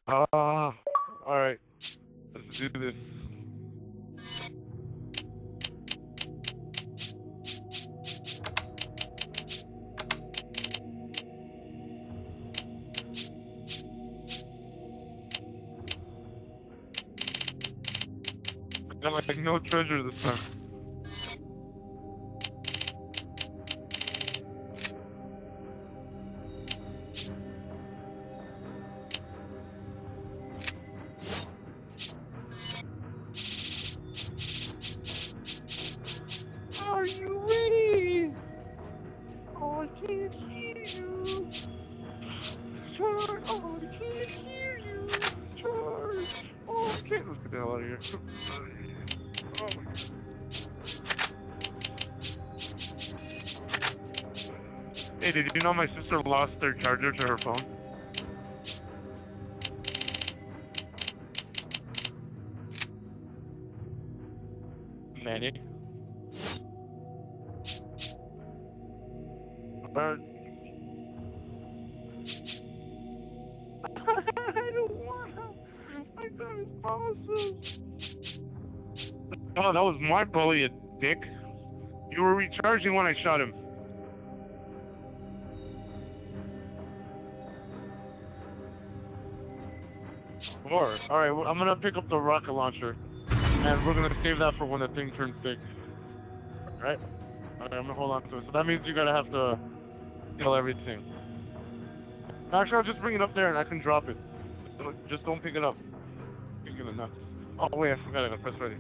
Alright. Let's do this. I got like no treasure this time. Are you ready? Oh, I can't hear you. Charge. Oh, I can't hear you. Charge. Oh, I can't. Let's get the hell out of here. Oh my God. Hey, did you know my sister lost their charger to her phone? Manny? I don't want to. I thought it was awesome. Oh, that was my bully, you dick. You were recharging when I shot him. Alright, well, I'm gonna pick up the rocket launcher. And we're gonna save that for when the thing turns big. Alright? Alright, I'm gonna hold on to it. So that means you're gonna have to kill everything. Actually, I'll just bring it up there and I can drop it. Just don't pick it up. You're gonna nuts. Oh wait, I forgot I gotta press ready.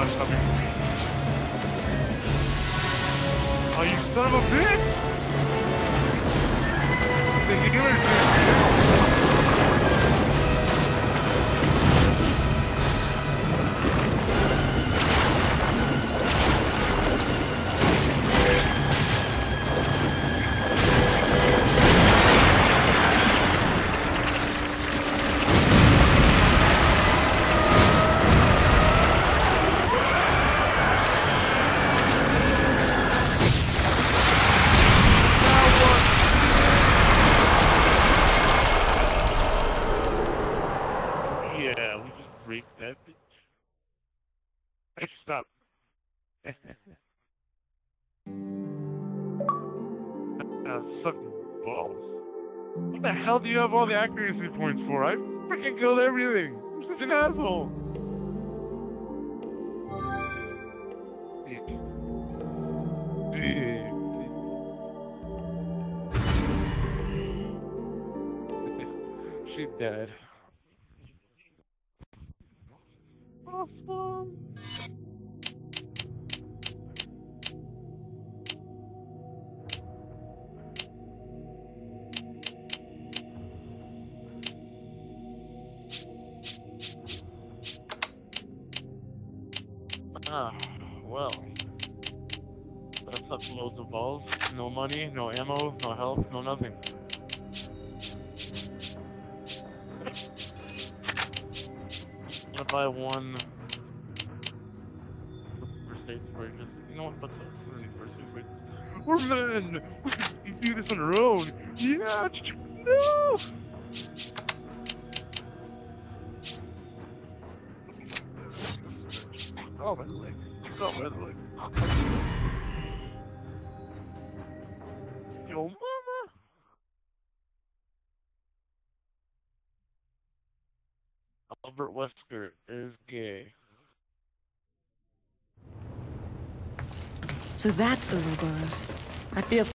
I'm coming. Oh, you son of a bitch! The healer's break that bitch. Hey, stop. Sucking balls. What the hell do you have all the accuracy points for? I freaking killed everything. I'm such an asshole. She's dead. Awesome. Well. That sucks loads of balls. No money, no ammo, no health, no nothing. I'm gonna buy one first aid spray. Just, you know what? Fuck that. We don't need first aid spray. We're men! We can do this on our own! Yeah! No! Oh, my leg. Oh, my leg. Yo, mama! Albert Wesker is gay. So that's Ouroboros. I'd be a